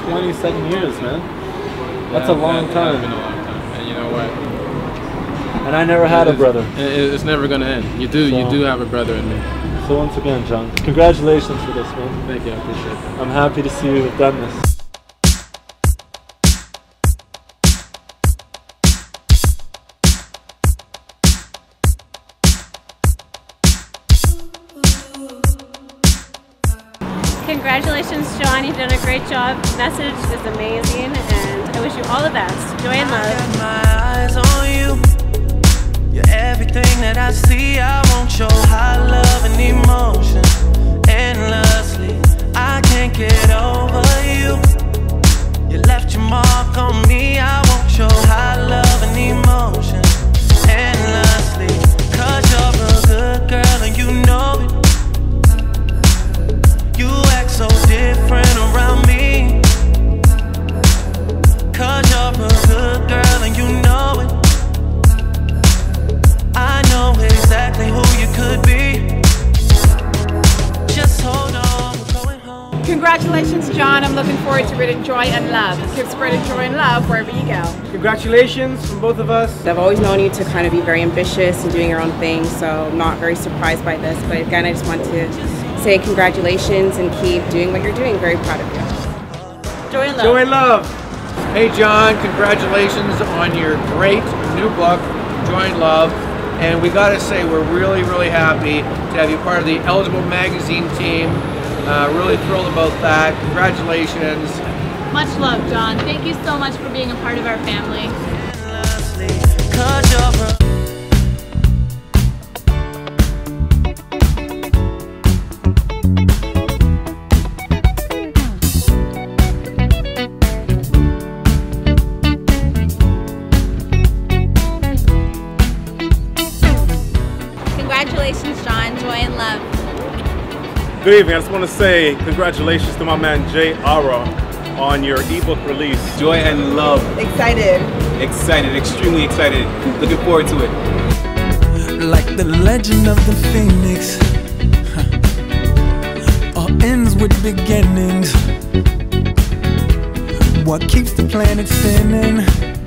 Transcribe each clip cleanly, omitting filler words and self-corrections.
27 years, man. That's a long time. It's been a long time. And you know what? And I never had a brother. It's never going to end. You do have a brother in me. So once again, John, congratulations for this, man. Thank you, I appreciate that. I'm happy to see you have done this. Congratulations, John. You've done a great job. The message is amazing, and I wish you all the best. Joy and love. I got my eyes on you. You're everything that I see. I want your high love and emotion endlessly. I can't get over you. You left your mark on me. I want your high love and emotion endlessly. 'Cause you're a good girl and you know it. You act so different around me. 'Cause you're a good girl and you know it. I know exactly who you could be. Just hold on, we're going home. Congratulations, John. I'm looking forward to reading Joy and Love. Keep spreading joy and love wherever you go. Congratulations from both of us. I've always known you to kind of be very ambitious and doing your own thing, so I'm not very surprised by this. But again, I just want to say congratulations and keep doing what you're doing. Very proud of you. Joy and love. Joy and love. Hey John, congratulations on your great new book, Joy and Love. And we got to say we're really, really happy to have you part of the Eligible Magazine team. Really thrilled about that. Congratulations. Much love, John. Thank you so much for being a part of our family. Congratulations, John. Joy and love. Good evening. I just want to say congratulations to my man Jay Ara on your ebook release. Joy and love. Excited. Excited, extremely excited. Looking forward to it. Like the legend of the Phoenix, all ends with beginnings. What keeps the planet spinning?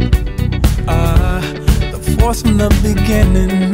The force from the beginning.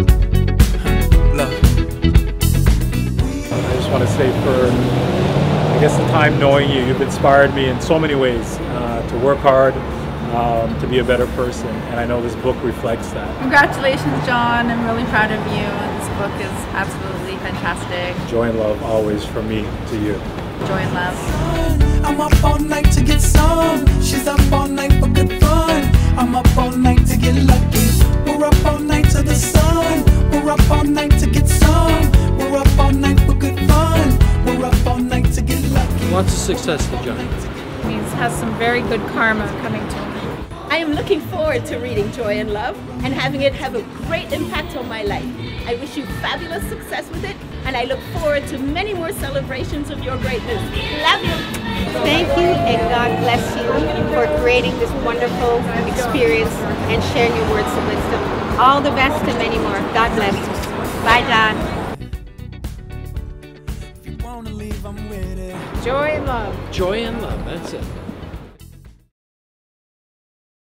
I just want to say for, I guess, the time knowing you, you've inspired me in so many ways to work hard, to be a better person, and I know this book reflects that. Congratulations, John. I'm really proud of you. This book is absolutely fantastic. Joy and love always from me to you. Joy and love. I'm up all night to get some. She's up all night for good fun. I'm up all night to get lucky. We're up all night to the sun. We're up all night to get some. We're up all night for good fun. We're up all night to get lucky. Lots of success for John. He has some very good karma coming to him. I am looking forward to reading Joy and Love and having it have a great impact on my life. I wish you fabulous success with it, and I look forward to many more celebrations of your greatness. Love you. Thank you, and God bless you for creating this wonderful experience and sharing your words of wisdom. All the best and many more. God bless you. Bye, John. If you wanna leave, I'm with it. Joy and love. Joy and love, that's it.